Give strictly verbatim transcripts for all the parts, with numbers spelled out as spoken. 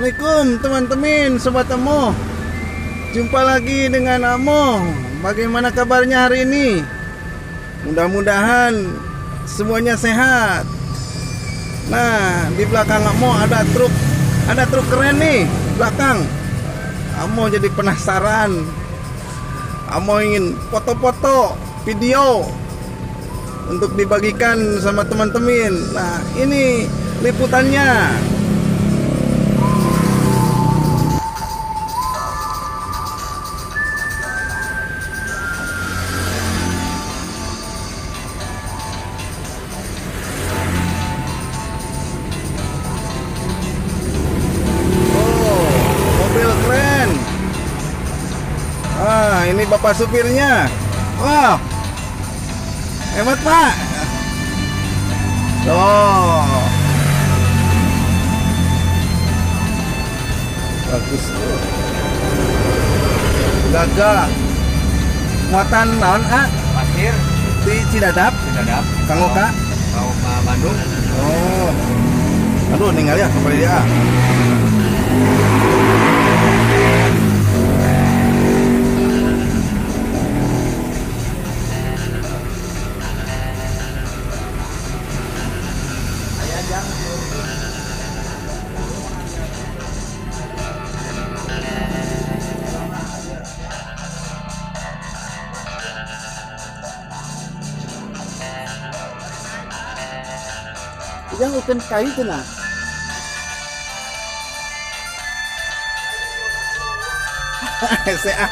Assalamualaikum teman-teman, sobat Amo. Jumpa lagi dengan Amo. Bagaimana kabarnya hari ini? Mudah-mudahan semuanya sehat. Nah, di belakang Amo ada truk, ada truk keren nih belakang. Amo jadi penasaran. Amo ingin foto-foto, video untuk dibagikan sama teman-teman. Nah, ini liputannya. Ah, ini bapak supirnya. Wah, hebat pak. Oh, bagus. Gagah. Muatan naon ah? Pasir Di Cidadap. Cidadap. Kang Oka. Mau ke Bandung. Oh, aduh, ninggal ya kembali dia. Yang uken kayu tenang. Saya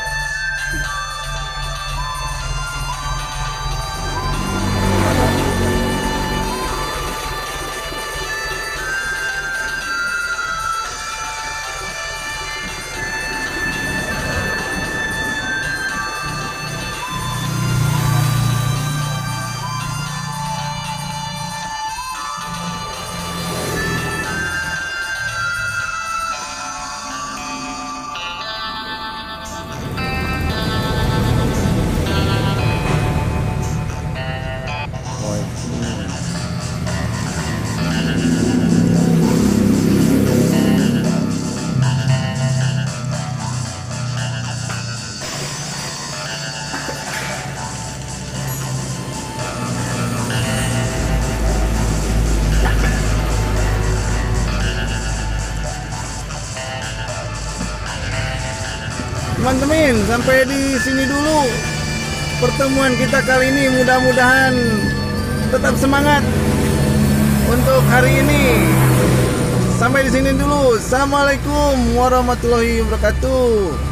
teman-teman, sampai di sini dulu pertemuan kita kali ini. Mudah-mudahan tetap semangat untuk hari ini. Sampai di sini dulu. Assalamualaikum warahmatullahi wabarakatuh.